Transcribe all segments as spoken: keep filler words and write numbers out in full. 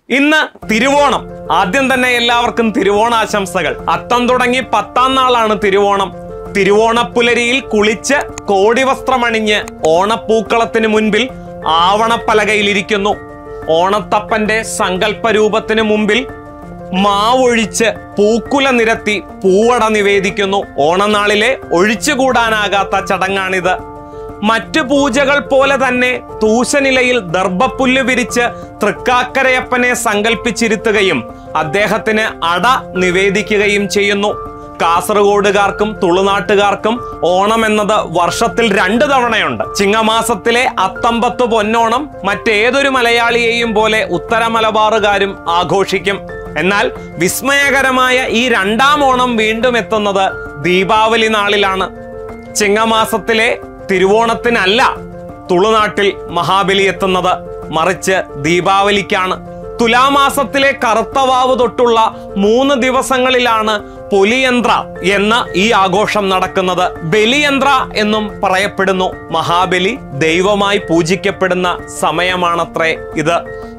ഇന്ന് തിരുവോണം. ആദ്യം തന്നെ എല്ലാവർക്കും തിരുവോണാശംസകൾ. അത്തം തുടങ്ങി പത്താം നാളാണ് തിരുവോണം. തിരുവോണപ്പുലരിയിൽ കുളിച്ച് കോടിവസ്ത്രമണിഞ്ഞ് ഓണപ്പൂക്കളത്തിന് മുൻപിൽ ആവണപ്പലകയിലിരിക്കുന്നു. ഓണത്തപ്പന്റെ സങ്കല്പരൂപത്തിന് മുമ്പിൽ മാവൊഴിച്ച് പൂക്കുല നിരത്തി പൂവട നിവേദിക്കുന്നു. ഓണനാളിലെ ഒഴിച്ചുകൂടാനാകാത്ത ചടങ്ങാണിത്. മറ്റു പൂജകൾ പോലെ തന്നെ തൂശനിലയിൽ ദർഭപ്പുല്ല് വിരിച്ച് തൃക്കാക്കരയപ്പനെ സങ്കല്പിച്ചിരുത്തുകയും അദ്ദേഹത്തിന് അട നിവേദിക്കുകയും ചെയ്യുന്നു. കാസർഗോഡുകാർക്കും തുളുനാട്ടുകാർക്കും ഓണം എന്നത് വർഷത്തിൽ രണ്ട് തവണയുണ്ട്. ചിങ്ങമാസത്തിലെ അത്തമ്പത്ത് പൊന്നോണം മറ്റേതൊരു മലയാളിയെയും പോലെ ഉത്തര മലബാറുകാരും ആഘോഷിക്കും. എന്നാൽ വിസ്മയകരമായ ഈ രണ്ടാം ഓണം വീണ്ടും എത്തുന്നത് ദീപാവലി നാളിലാണ്. ചിങ്ങമാസത്തിലെ തിരുവോണത്തിനല്ല തുളുനാട്ടിൽ മഹാബലി എത്തുന്നത്, മറിച്ച് ദീപാവലിക്കാണ്. തുലാമാസത്തിലെ കറുത്തവാവ് തൊട്ടുള്ള മൂന്ന് ദിവസങ്ങളിലാണ് പൊലിയന്ത്ര എന്ന ഈ ആഘോഷം നടക്കുന്നത്. ബലിയന്ത്ര എന്നും പറയപ്പെടുന്നു. മഹാബലി ദൈവമായി പൂജിക്കപ്പെടുന്ന സമയമാണത്രേ ഇത്.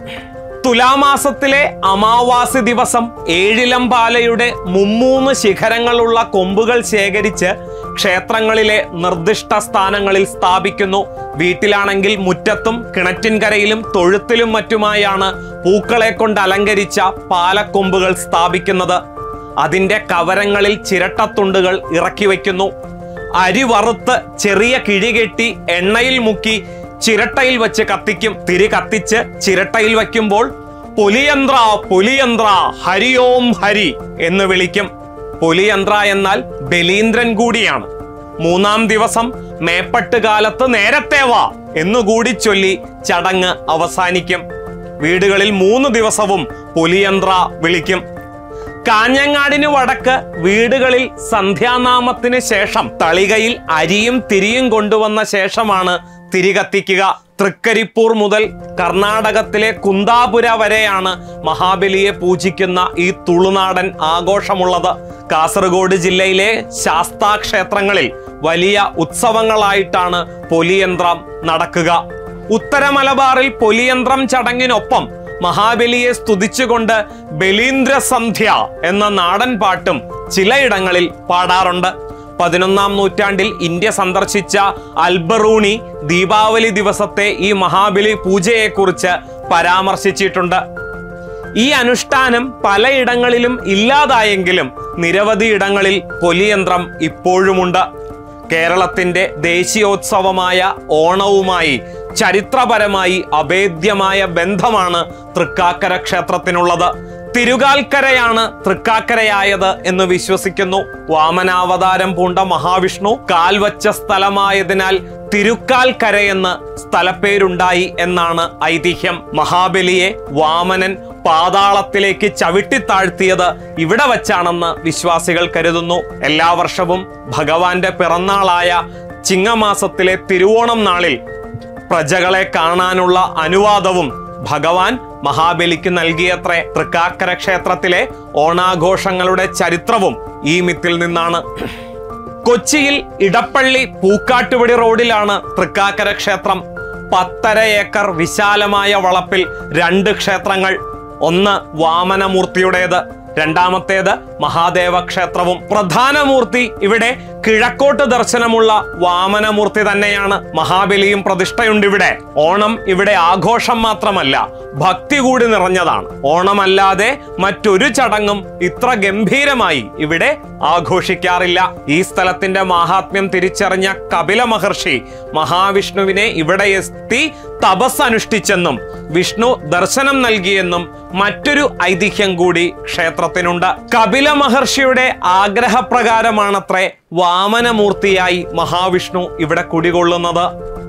തുലാമാസത്തിലെ അമാവാസി ദിവസം ഏഴിലംപാലയുടെ മുമ്മൂന്ന് ശിഖരങ്ങളുള്ള കൊമ്പുകൾ ശേഖരിച്ച് ക്ഷേത്രങ്ങളിലെ നിർദ്ദിഷ്ട സ്ഥാനങ്ങളിൽ സ്ഥാപിക്കുന്നു. വീട്ടിലാണെങ്കിൽ മുറ്റത്തും കിണറ്റിൻകരയിലും തൊഴുത്തിലും മറ്റുമായാണ് പൂക്കളെ കൊണ്ട് അലങ്കരിച്ച പാലക്കൊമ്പുകൾ സ്ഥാപിക്കുന്നത്. അതിന്റെ കവരങ്ങളിൽ ചിരട്ടത്തുണ്ടുകൾ ഇറക്കി വയ്ക്കുന്നു. അരി വറുത്ത് ചെറിയ കിഴികെട്ടി എണ്ണയിൽ മുക്കി ചിരട്ടയിൽ വെച്ച് കത്തിക്കും. തിരി കത്തിച്ച് ചിരട്ടയിൽ വയ്ക്കുമ്പോൾ പൊലിയന്ത്ര പൊലിയന്ത്ര ഹരിയോം ഹരി എന്ന് വിളിക്കും. പൊലിയന്ത്ര എന്നാൽ ബലീന്ദ്രൻ കൂടിയാണ്. മൂന്നാം ദിവസം മേപ്പട്ട് കാലത്ത് നേരത്തെ വാ എന്നുകൂടി ചൊല്ലി ചടങ്ങ് അവസാനിക്കും. വീടുകളിൽ മൂന്ന് ദിവസവും പൊലിയന്ത്ര വിളിക്കും. കാഞ്ഞങ്ങാടിന് വടക്ക് വീടുകളിൽ സന്ധ്യാനാമത്തിന് ശേഷം തളികയിൽ അരിയും തിരിയും കൊണ്ടുവന്ന ശേഷമാണ് തിരി കത്തിക്കുക. തൃക്കരിപ്പൂർ മുതൽ കർണാടകത്തിലെ കുന്താപുര വരെയാണ് മഹാബലിയെ പൂജിക്കുന്ന ഈ തുളുനാടൻ ആഘോഷമുള്ളത്. കാസർഗോഡ് ജില്ലയിലെ ശാസ്താ ക്ഷേത്രങ്ങളിൽ വലിയ ഉത്സവങ്ങളായിട്ടാണ് പൊലിയന്ത്രം നടക്കുക. ഉത്തര മലബാറിൽ പൊലിയന്ത്രം ചടങ്ങിനൊപ്പം മഹാബലിയെ സ്തുതിച്ചുകൊണ്ട് ബലീന്ദ്ര സന്ധ്യ എന്ന നാടൻ പാട്ടും ചിലയിടങ്ങളിൽ പാടാറുണ്ട്. പതിനൊന്നാം നൂറ്റാണ്ടിൽ ഇന്ത്യ സന്ദർശിച്ച അൽബറൂണി ദീപാവലി ദിവസത്തെ ഈ മഹാബലി പൂജയെക്കുറിച്ച് പരാമർശിച്ചിട്ടുണ്ട്. ഈ അനുഷ്ഠാനം പലയിടങ്ങളിലും ഇല്ലാതായെങ്കിലും നിരവധി ഇടങ്ങളിൽ പൊലിയന്ത്രം ഇപ്പോഴുമുണ്ട്. കേരളത്തിന്റെ ദേശീയോത്സവമായ ഓണവുമായി ചരിത്രപരമായി അഭേദ്യമായ ബന്ധമാണ് തൃക്കാക്കര ക്ഷേത്രത്തിനുള്ളത്. തിരുകാൽക്കരയാണ് തൃക്കാക്കരയായത് എന്ന് വിശ്വസിക്കുന്നു. വാമനാവതാരം പൂണ്ട മഹാവിഷ്ണു കാൽ വച്ച സ്ഥലമായതിനാൽ തിരുക്കാൽക്കരയെന്ന് സ്ഥലപ്പേരുണ്ടായി എന്നാണ് ഐതിഹ്യം. മഹാബലിയെ വാമനൻ പാതാളത്തിലേക്ക് ചവിട്ടിത്താഴ്ത്തിയത് ഇവിടെ വച്ചാണെന്ന് വിശ്വാസികൾ കരുതുന്നു. എല്ലാ വർഷവും ഭഗവാന്റെ പിറന്നാളായ ചിങ്ങമാസത്തിലെ തിരുവോണം നാളിൽ പ്രജകളെ കാണാനുള്ള അനുവാദവും ഭഗവാൻ മഹാബലിക്ക് നൽകിയത്രേ. തൃക്കാക്കര ക്ഷേത്രത്തിലെ ഓണാഘോഷങ്ങളുടെ ചരിത്രവും ഈ മിത്തിൽ നിന്നാണ്. കൊച്ചിയിൽ ഇടപ്പള്ളി പൂക്കാട്ടുപടി റോഡിലാണ് തൃക്കാക്കര ക്ഷേത്രം. പത്തര ഏക്കർ വിശാലമായ വളപ്പിൽ രണ്ട് ക്ഷേത്രങ്ങൾ. ഒന്ന് വാമനമൂർത്തിയുടേത്, രണ്ടാമത്തേത് മഹാദേവ ക്ഷേത്രവും. പ്രധാന മൂർത്തി ഇവിടെ കിഴക്കോട്ട് ദർശനമുള്ള വാമനമൂർത്തി തന്നെയാണ്. മഹാബലിയും പ്രതിഷ്ഠയുണ്ട് ഇവിടെ. ഓണം ഇവിടെ ആഘോഷം മാത്രമല്ല, ഭക്തി കൂടി നിറഞ്ഞതാണ്. ഓണമല്ലാതെ മറ്റൊരു ചടങ്ങും ഇത്ര ഗംഭീരമായി ഇവിടെ ആഘോഷിക്കാറില്ല. ഈ സ്ഥലത്തിന്റെ മാഹാത്മ്യം തിരിച്ചറിഞ്ഞ കപില മഹർഷി മഹാവിഷ്ണുവിനെ ഇവിടെ എത്തി തപസ് അനുഷ്ഠിച്ചെന്നും വിഷ്ണു ദർശനം നൽകിയെന്നും മറ്റൊരു ഐതിഹ്യം കൂടി ക്ഷേത്രത്തിനുണ്ട്. കപില മഹർഷിയുടെ ആഗ്രഹപ്രകാരമാണത്രേ വാമനമൂർത്തിയായി മഹാവിഷ്ണു ഇവിടെ കുടികൊള്ളുന്നത്.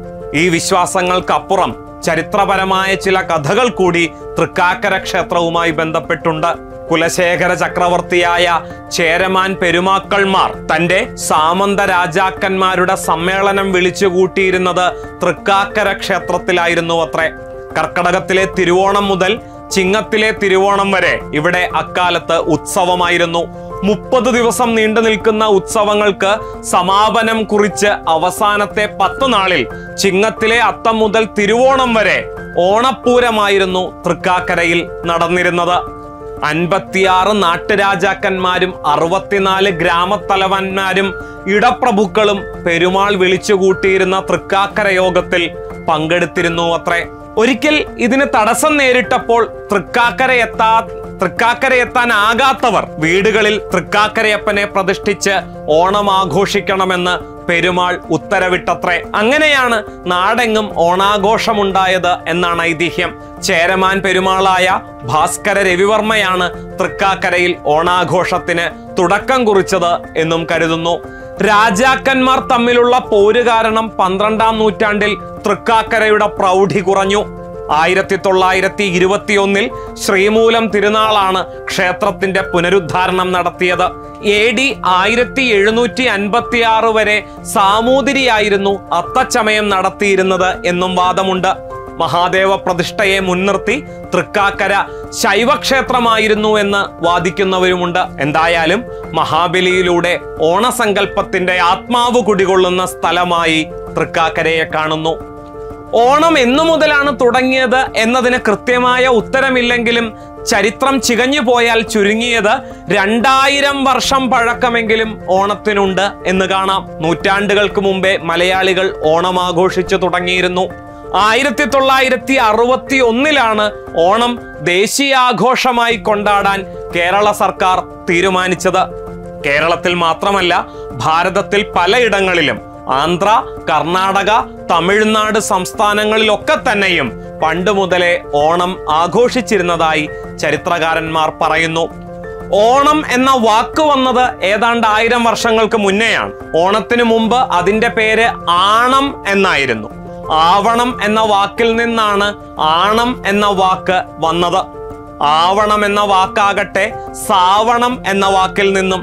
ഈ വിശ്വാസങ്ങൾക്കപ്പുറം ചരിത്രപരമായ ചില കഥകൾ കൂടി തൃക്കാക്കര ക്ഷേത്രവുമായി ബന്ധപ്പെട്ടുണ്ട്. കുലശേഖര ചക്രവർത്തിയായ ചേരമാൻ പെരുമാക്കൾമാർ തന്റെ സാമന്ത രാജാക്കന്മാരുടെ സമ്മേളനം വിളിച്ചുകൂട്ടിയിരുന്നത് തൃക്കാക്കര ക്ഷേത്രത്തിലായിരുന്നു അത്രേ. കർക്കടകത്തിലെ തിരുവോണം മുതൽ ചിങ്ങത്തിലെ തിരുവോണം വരെ ഇവിടെ അക്കാലത്ത് ഉത്സവമായിരുന്നു. മുപ്പത് ദിവസം നീണ്ടു നിൽക്കുന്ന ഉത്സവങ്ങൾക്ക് സമാപനം കുറിച്ച് അവസാനത്തെ പത്ത് നാളിൽ ചിങ്ങത്തിലെ അത്തം മുതൽ തിരുവോണം വരെ ഓണപ്പൂരമായിരുന്നു തൃക്കാക്കരയിൽ നടന്നിരുന്നത്. അൻപത്തിയാറ് നാട്ടുരാജാക്കന്മാരും അറുപത്തിനാല് ഗ്രാമത്തലവന്മാരും ഇടപ്രഭുക്കളും പെരുമാൾ വിളിച്ചുകൂട്ടിയിരുന്ന തൃക്കാക്കര യോഗത്തിൽ പങ്കെടുത്തിരുന്നു അത്രേ. ഒരിക്കൽ ഇതിന് തടസ്സം നേരിട്ടപ്പോൾ തൃക്കാക്കര എത്താ തൃക്കാക്കര എത്താനാകാത്തവർ വീടുകളിൽ തൃക്കാക്കരയപ്പനെ പ്രതിഷ്ഠിച്ച് ഓണം ആഘോഷിക്കണമെന്ന് പെരുമാൾ ഉത്തരവിട്ടത്രേ. അങ്ങനെയാണ് നാടെങ്ങും ഓണാഘോഷമുണ്ടായത് എന്നാണ് ഐതിഹ്യം. ചേരമാൻ പെരുമാളായ ഭാസ്കര രവിവർമ്മയാണ് തൃക്കാക്കരയിൽ ഓണാഘോഷത്തിന് തുടക്കം കുറിച്ചത് എന്നും കരുതുന്നു. രാജാക്കന്മാർ തമ്മിലുള്ള പോര് കാരണം പന്ത്രണ്ടാം നൂറ്റാണ്ടിൽ തൃക്കാക്കരയുടെ പ്രൗഢി കുറഞ്ഞു. ആയിരത്തി തൊള്ളായിരത്തി ഇരുപത്തി ഒന്നിൽ ശ്രീമൂലം തിരുനാളാണ് ക്ഷേത്രത്തിന്റെ പുനരുദ്ധാരണം നടത്തിയത്. എ ഡി ആയിരത്തി എഴുന്നൂറ്റി അൻപത്തി ആറ് വരെ സാമൂതിരിയായിരുന്നു അത്തച്ചമയം നടത്തിയിരുന്നത് എന്നും വാദമുണ്ട്. മഹാദേവ പ്രതിഷ്ഠയെ മുൻനിർത്തി തൃക്കാക്കര ശൈവക്ഷേത്രമായിരുന്നു എന്ന് വാദിക്കുന്നവരുമുണ്ട്. എന്തായാലും മഹാബലിയിലൂടെ ഓണസങ്കല്പത്തിന്റെ ആത്മാവ് കുടികൊള്ളുന്ന സ്ഥലമായി തൃക്കാക്കരയെ കാണുന്നു. ഓണം എന്നു മുതലാണ് തുടങ്ങിയത് എന്നതിന് കൃത്യമായ ഉത്തരമില്ലെങ്കിലും ചരിത്രം ചികഞ്ഞു പോയാൽ ചുരുങ്ങിയത് രണ്ടായിരം വർഷം പഴക്കമെങ്കിലും ഓണത്തിനുണ്ട് എന്ന് കാണാം. നൂറ്റാണ്ടുകൾക്ക് മുമ്പേ മലയാളികൾ ഓണം ആഘോഷിച്ചു തുടങ്ങിയിരുന്നു. ആയിരത്തി തൊള്ളായിരത്തി അറുപത്തി ഒന്നിലാണ് ഓണം ദേശീയാഘോഷമായി കൊണ്ടാടാൻ കേരള സർക്കാർ തീരുമാനിച്ചത്. കേരളത്തിൽ മാത്രമല്ല, ഭാരതത്തിൽ പലയിടങ്ങളിലും ആന്ധ്ര, കർണാടക, തമിഴ്നാട് സംസ്ഥാനങ്ങളിലൊക്കെ തന്നെയും പണ്ട് മുതലേ ഓണം ആഘോഷിച്ചിരുന്നതായി ചരിത്രകാരന്മാർ പറയുന്നു. ഓണം എന്ന വാക്ക് വന്നത് ഏതാണ്ട് ആയിരം വർഷങ്ങൾക്ക് മുന്നെയാണ്. ഓണത്തിനു മുമ്പ് അതിന്റെ പേര് ആണം എന്നായിരുന്നു. ആവണം എന്ന വാക്കിൽ നിന്നാണ് ആണം എന്ന വാക്ക് വന്നത്. ആവണം എന്ന വാക്കാകട്ടെ സാവണം എന്ന വാക്കിൽ നിന്നും,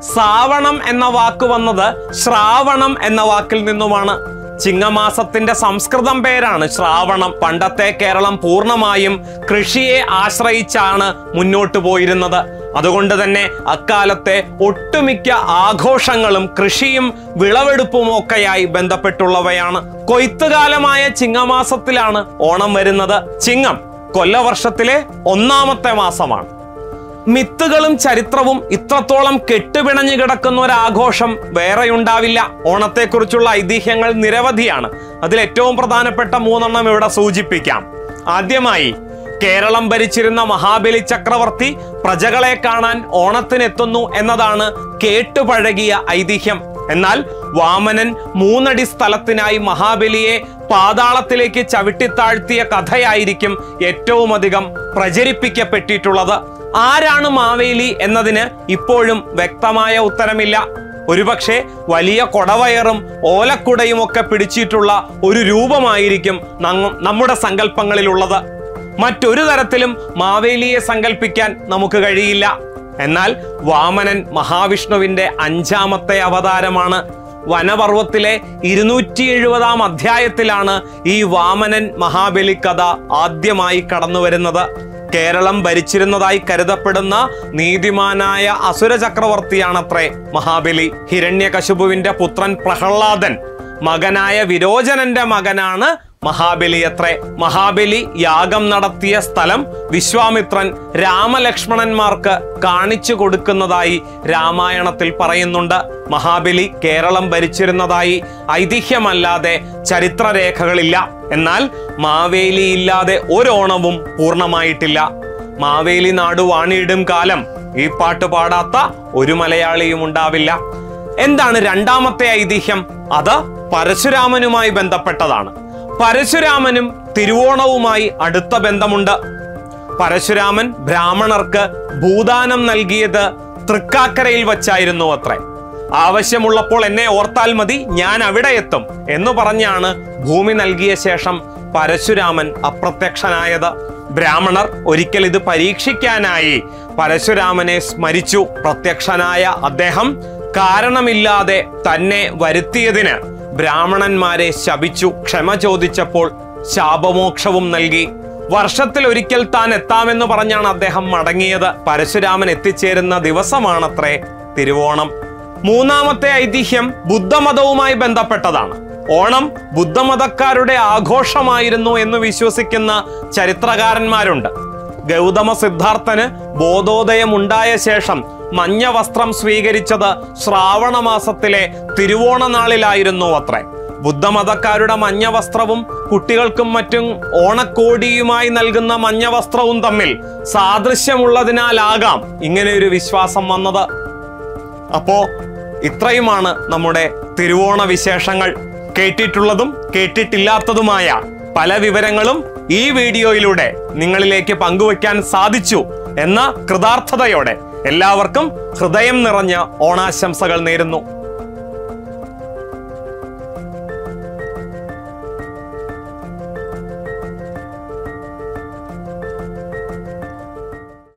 സാവണം എന്ന വാക്ക് വന്നത് ശ്രാവണം എന്ന വാക്കിൽ നിന്നുമാണ്. ചിങ്ങമാസത്തിന്റെ സംസ്കൃതം പേരാണ് ശ്രാവണം. പണ്ടത്തെ കേരളം പൂർണ്ണമായും കൃഷിയെ ആശ്രയിച്ചാണ് മുന്നോട്ടു പോയിരുന്നത്. അതുകൊണ്ട് തന്നെ അക്കാലത്തെ ഒട്ടുമിക്ക ആഘോഷങ്ങളും കൃഷിയും വിളവെടുപ്പും ഒക്കെയായി ബന്ധപ്പെട്ടുള്ളവയാണ്. കൊയ്ത്തുകാലമായ ചിങ്ങമാസത്തിലാണ് ഓണം വരുന്നത്. ചിങ്ങം കൊല്ലവർഷത്തിലെ ഒന്നാമത്തെ മാസമാണ്. മിത്തുകളും ചരിത്രവും ഇത്രത്തോളം കെട്ടുപിണഞ്ഞു കിടക്കുന്ന ഒരു ആഘോഷം വേറെയുണ്ടാവില്ല. ഓണത്തെക്കുറിച്ചുള്ള ഐതിഹ്യങ്ങൾ നിരവധിയാണ്. അതിൽ ഏറ്റവും പ്രധാനപ്പെട്ട മൂന്നെണ്ണം ഇവിടെ സൂചിപ്പിക്കാം. ആദ്യമായി, കേരളം ഭരിച്ചിരുന്ന മഹാബലി ചക്രവർത്തി പ്രജകളെ കാണാൻ ഓണത്തിനെത്തുന്നു എന്നതാണ് കേട്ടുപഴകിയ ഐതിഹ്യം. എന്നാൽ വാമനൻ മൂന്നടി സ്ഥലത്തിനായി മഹാബലിയെ പാതാളത്തിലേക്ക് ചവിട്ടിത്താഴ്ത്തിയ കഥയായിരിക്കും ഏറ്റവും അധികം പ്രചരിപ്പിക്കപ്പെട്ടിട്ടുള്ളത്. ആരാണ് മാവേലി എന്നതിന് ഇപ്പോഴും വ്യക്തമായ ഉത്തരമില്ല. ഒരുപക്ഷെ വലിയ കൊടവയറും ഓലക്കുടയും ഒക്കെ പിടിച്ചിട്ടുള്ള ഒരു രൂപമായിരിക്കും നമ്മുടെ സങ്കല്പങ്ങളിലുള്ളത്. മറ്റൊരു തരത്തിലും മാവേലിയെ സങ്കല്പിക്കാൻ നമുക്ക് കഴിയില്ല. എന്നാൽ വാമനൻ മഹാവിഷ്ണുവിന്റെ അഞ്ചാമത്തെ അവതാരമാണ്. വനപർവ്വത്തിലെ ഇരുന്നൂറ്റി എഴുപതാം അധ്യായത്തിലാണ് ഈ വാമനൻ മഹാബലി കഥ ആദ്യമായി കടന്നു വരുന്നത്. കേരളം ഭരിച്ചിരുന്നതായി കരുതപ്പെടുന്ന നീതിമാനായ അസുര ചക്രവർത്തിയാണത്രേ മഹാബലി. ഹിരണ്യകശിപുവിന്റെ പുത്രൻ പ്രഹ്ലാദൻ മകനായ വിരോചനന്റെ മകനാണ് മഹാബലി അത്രേ. മഹാബലി യാഗം നടത്തിയ സ്ഥലം വിശ്വാമിത്രൻ രാമലക്ഷ്മണന്മാർക്ക് കാണിച്ചു കൊടുക്കുന്നതായി രാമായണത്തിൽ പറയുന്നുണ്ട്. മഹാബലി കേരളം ഭരിച്ചിരുന്നതായി ഐതിഹ്യമല്ലാതെ ചരിത്രരേഖകളില്ല. എന്നാൽ മാവേലി ഇല്ലാതെ ഒരോണവും പൂർണ്ണമായിട്ടില്ല. മാവേലി നാടു വാണിയിടും കാലം ഈ പാട്ട് പാടാത്ത ഒരു മലയാളിയും ഉണ്ടാവില്ല. എന്താണ് രണ്ടാമത്തെ ഐതിഹ്യം? അത് പരശുരാമനുമായി ബന്ധപ്പെട്ടതാണ്. പരശുരാമനും തിരുവോണവുമായി അടുത്ത ബന്ധമുണ്ട്. പരശുരാമൻ ബ്രാഹ്മണർക്ക് ഭൂദാനം നൽകിയത് തൃക്കാക്കരയിൽ വച്ചായിരുന്നു അത്രേ. ആവശ്യമുള്ളപ്പോൾ എന്നെ ഓർത്താൽ മതി, ഞാൻ അവിടെ എത്തും എന്ന് പറഞ്ഞാണ് ഭൂമി നൽകിയ ശേഷം പരശുരാമൻ അപ്രത്യക്ഷനായത്. ബ്രാഹ്മണർ ഒരിക്കൽ ഇത് പരീക്ഷിക്കാനായി പരശുരാമനെ സ്മരിച്ചു. പ്രത്യക്ഷനായ അദ്ദേഹം കാരണമില്ലാതെ തന്നെ വരുത്തിയതിന് ബ്രാഹ്മണന്മാരെ ശപിച്ചു. ക്ഷമ ചോദിച്ചപ്പോൾ ശാപമോക്ഷവും നൽകി. വർഷത്തിൽ ഒരിക്കൽ താൻ എത്താമെന്ന് പറഞ്ഞാണ് അദ്ദേഹം മടങ്ങിയത്. പരശുരാമൻ എത്തിച്ചേരുന്ന ദിവസമാണത്രേ തിരുവോണം. മൂന്നാമത്തെ ഐതിഹ്യം ബുദ്ധമതവുമായി ബന്ധപ്പെട്ടതാണ്. ഓണം ബുദ്ധമതക്കാരുടെ ആഘോഷമായിരുന്നു എന്ന് വിശ്വസിക്കുന്ന ചരിത്രകാരന്മാരുണ്ട്. ഗൗതമ സിദ്ധാർത്ഥന് ബോധോദയമുണ്ടായ ശേഷം മഞ്ഞ വസ്ത്രം സ്വീകരിച്ചത് ശ്രാവണ മാസത്തിലെ തിരുവോണ നാളിലായിരുന്നു അത്രേ. ബുദ്ധമതക്കാരുടെ മഞ്ഞ വസ്ത്രവും കുട്ടികൾക്കും മറ്റും ഓണക്കോടിയുമായി നൽകുന്ന മഞ്ഞ വസ്ത്രവും തമ്മിൽ സാദൃശ്യമുള്ളതിനാലാകാം ഇങ്ങനെയൊരു വിശ്വാസം വന്നത്. അപ്പോ ഇത്രയുമാണ് നമ്മുടെ തിരുവോണ വിശേഷങ്ങൾ. കേട്ടിട്ടുള്ളതും കേട്ടിട്ടില്ലാത്തതുമായ പല വിവരങ്ങളും ഈ വീഡിയോയിലൂടെ നിങ്ങളിലേക്ക് പങ്കുവയ്ക്കാൻ സാധിച്ചു എന്ന കൃതാർത്ഥതയോടെ എല്ലാവർക്കും ഹൃദയം നിറഞ്ഞ ഓണാശംസകൾ നേരുന്നു.